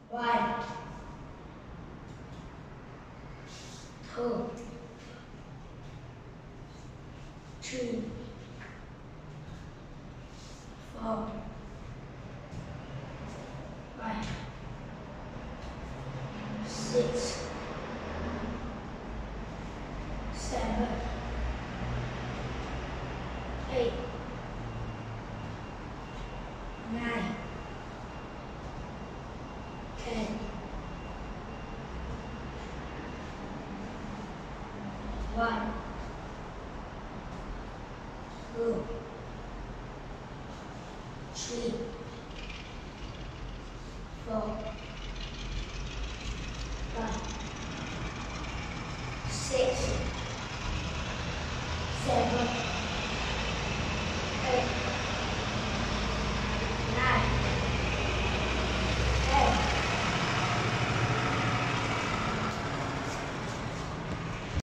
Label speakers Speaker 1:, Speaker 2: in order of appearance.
Speaker 1: 1, 2, 3, 4, 5, 6, 7, 8, 9, 10, 1, 2, 3, 4,